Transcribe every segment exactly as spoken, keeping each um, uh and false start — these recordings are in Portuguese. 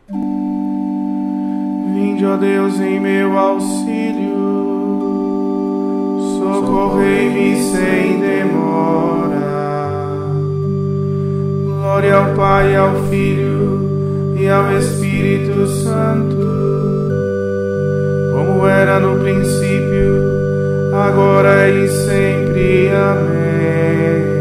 Vinde, ó Deus, em meu auxílio, socorrei-me sem demora. Glória ao Pai, ao Filho e ao Espírito Santo, como era no princípio, agora e sempre. Amém.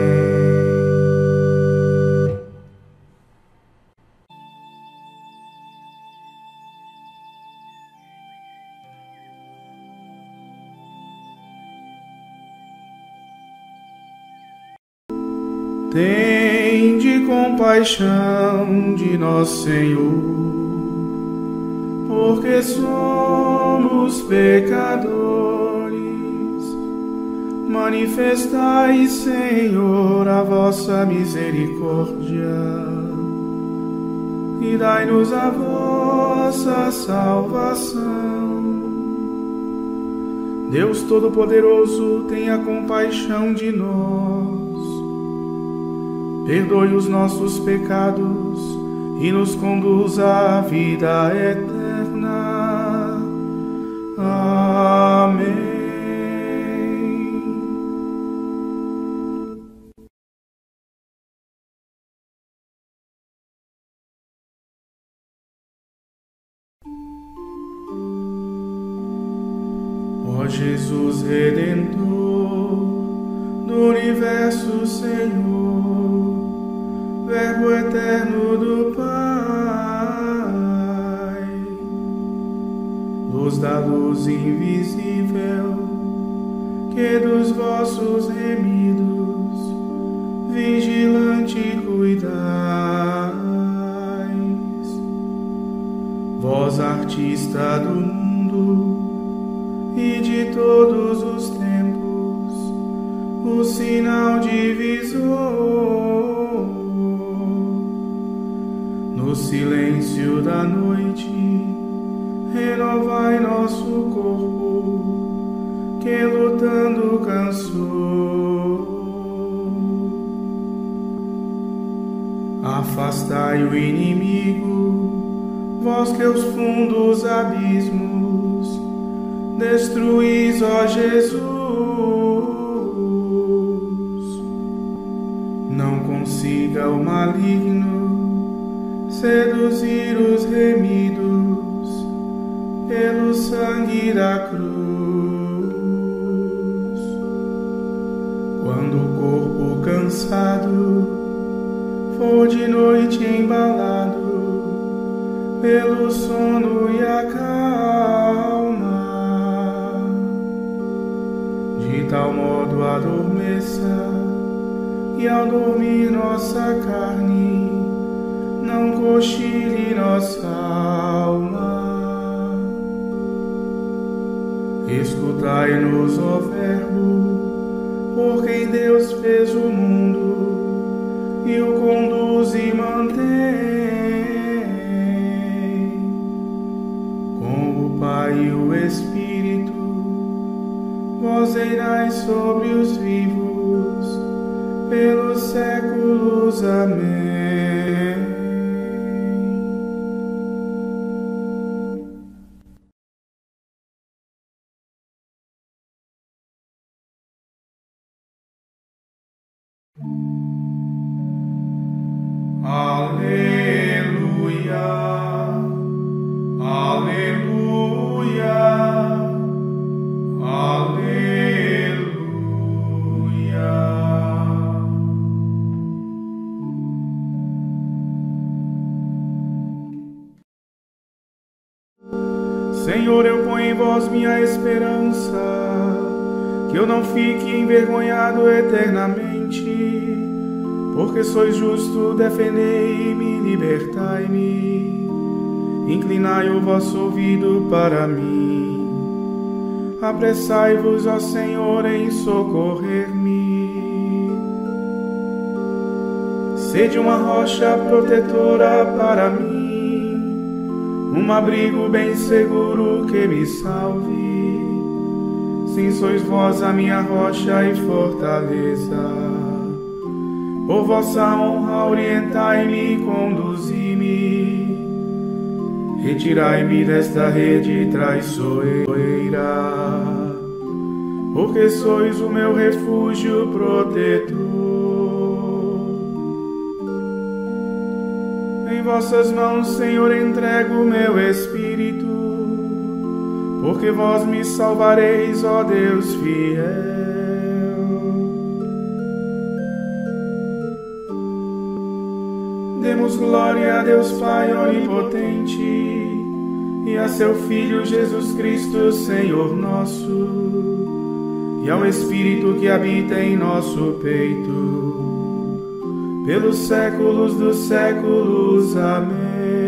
Tende compaixão de nós, Senhor, porque somos pecadores. Manifestai, Senhor, a vossa misericórdia e dai-nos a vossa salvação. Deus Todo-Poderoso, tenha compaixão de nós. Perdoe os nossos pecados e nos conduza à vida eterna. Amém. Ó Jesus Redentor do Universo, Senhor, Verbo eterno do Pai, luz da luz invisível, que dos vossos remidos vigilante cuidais. Vós, artista do mundo e de todos os tempos, o sinal divisor, no silêncio da noite, renovai nosso corpo, que lutando cansou. Afastai o inimigo, vós que os fundos abismos destruís, ó Jesus. Não consiga o maligno seduzir os remidos pelo sangue da cruz. Quando o corpo cansado for de noite embalado pelo sono e a calma, de tal modo adormeça que ao dormir nossa carne não cochile nossa alma. Escutai-nos, ó Verbo, por quem Deus fez o mundo e o conduz e mantém. Com o Pai e o Espírito, vós reirais sobre os vivos pelos séculos. Amém. Aleluia, aleluia, aleluia. Senhor, eu ponho em vós minha esperança, que eu não fique envergonhado eternamente. Porque sois justo, defendei-me, libertai-me, inclinai o vosso ouvido para mim. Apressai-vos, ó Senhor, em socorrer-me. Sede uma rocha protetora para mim, um abrigo bem seguro que me salve. Sim, sois vós a minha rocha e fortaleza. Por vossa honra orientai-me e conduzi-me, Retirai-me desta rede traiçoeira, porque sois o meu refúgio protetor. Em vossas mãos, Senhor, entrego o meu espírito, porque vós me salvareis, ó Deus fiel. Demos glória a Deus Pai onipotente e a seu Filho Jesus Cristo, Senhor nosso, e ao Espírito que habita em nosso peito, pelos séculos dos séculos. Amém.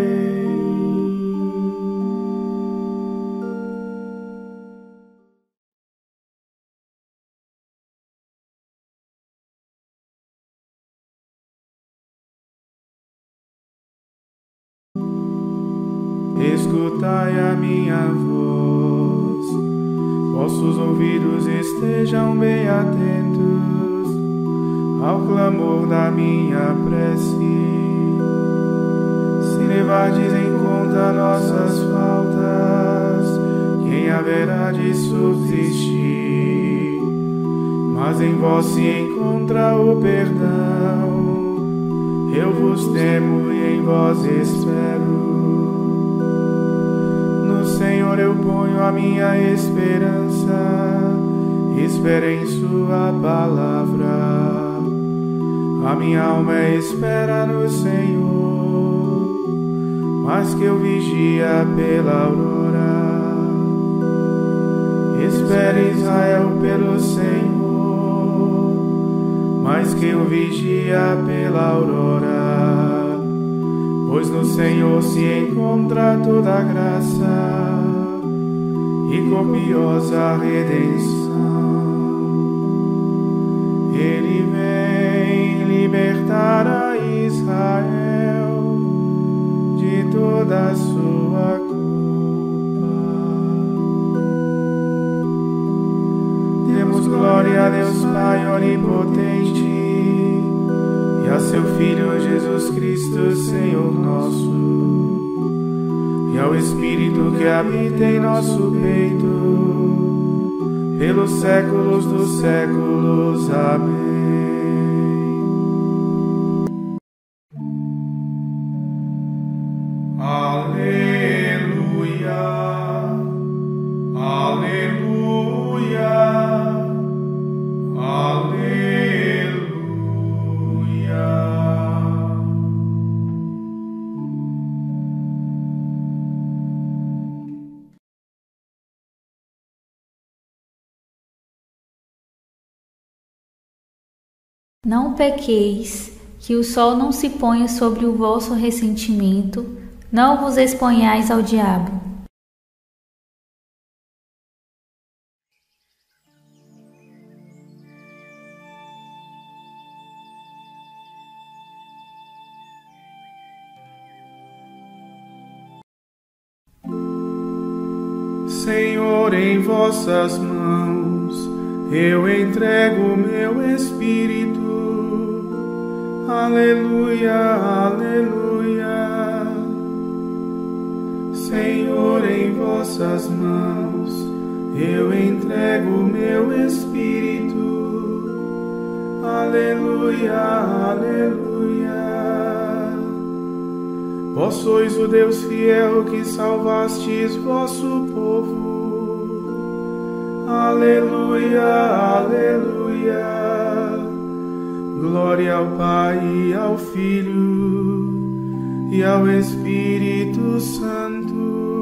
Escutai a minha voz, vossos ouvidos estejam bem atentos ao clamor da minha prece. Se levardes em conta nossas faltas, quem haverá de subsistir? Mas em vós se encontra o perdão, eu vos temo e em vós espero. No Senhor eu ponho a minha esperança, espero em sua palavra. A minha alma espera no Senhor, mais que eu vigia pela aurora. Espere Israel pelo Senhor, mais que eu vigia pela aurora. Pois no Senhor se encontra toda a graça e copiosa redenção. Ele vem libertar a Israel de toda a sua culpa. Demos glória a Deus Pai onipotente e a seu Filho Jesus Cristo, Senhor nosso, e ao Espírito que habita em nosso peito, pelos séculos dos séculos. Amém. Aleluia, aleluia, aleluia. Não pequeis, que o sol não se ponha sobre o vosso ressentimento, não vos exponhais ao diabo. Senhor, em vossas mãos eu entrego o meu espírito. Aleluia, aleluia. Senhor, em vossas mãos eu entrego o meu espírito. Aleluia, aleluia. Vós sois o Deus fiel que salvastes vosso povo. Aleluia, aleluia. Glória ao Pai e ao Filho e ao Espírito Santo.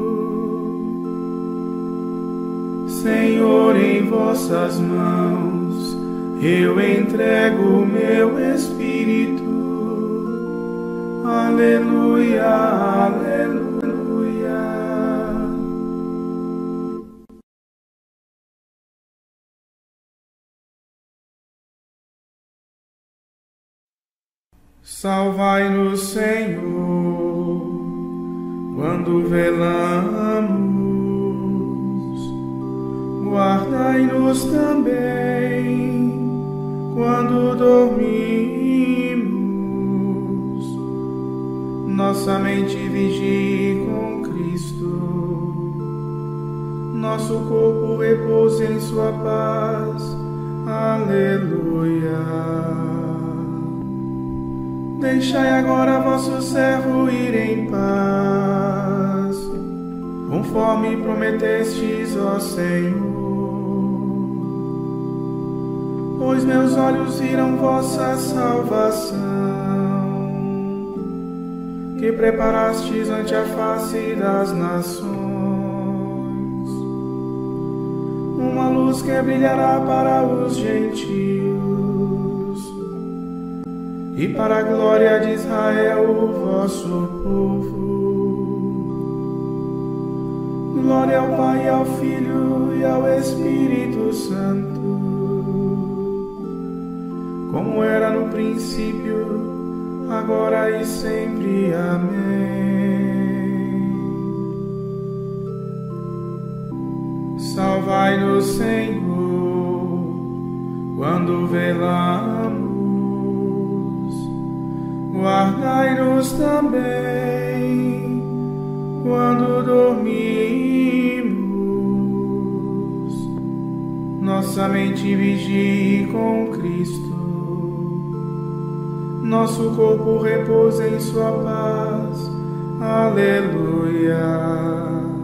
Senhor, em vossas mãos eu entrego o meu espírito. Aleluia, aleluia. Salvai-nos, Senhor, quando velamos. Guardai-nos também quando dormimos. Nossa mente vigie com Cristo. Cristo. Nosso corpo repouse em sua paz. Aleluia. Deixai agora vosso servo ir em paz, conforme prometestes, ó Senhor. Pois meus olhos viram vossa salvação, que preparastes ante a face das nações, uma luz que brilhará para os gentios e para a glória de Israel, o vosso povo. Glória ao Pai, ao Filho e ao Espírito Santo, como era no princípio, agora e sempre. Amém. Salvai-nos, Senhor, quando velamos, guardai-nos também quando dormimos. Nossa mente vigie com Cristo, nosso corpo repousa em sua paz. Aleluia.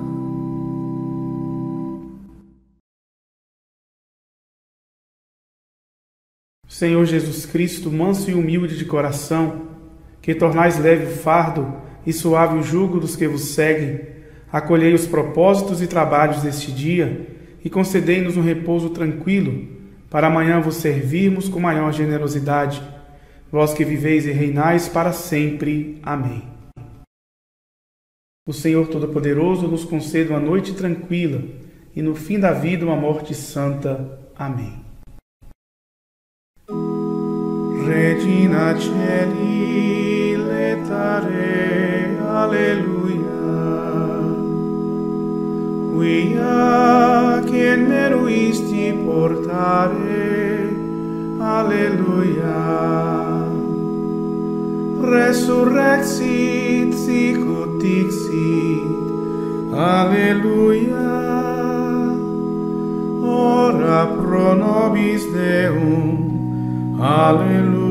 Senhor Jesus Cristo, manso e humilde de coração, que tornais leve o fardo e suave o jugo dos que vos seguem, acolhei os propósitos e trabalhos deste dia e concedei-nos um repouso tranquilo, para amanhã vos servirmos com maior generosidade, vós que viveis e reinais para sempre. Amém. O Senhor Todo-Poderoso nos conceda uma noite tranquila e no fim da vida uma morte santa. Amém. Regina Celi letare, alleluia. Quia che meruisti portare, alleluia. Resurrexit sicut dixit, alleluia. Ora pro nobis Deum, alleluia.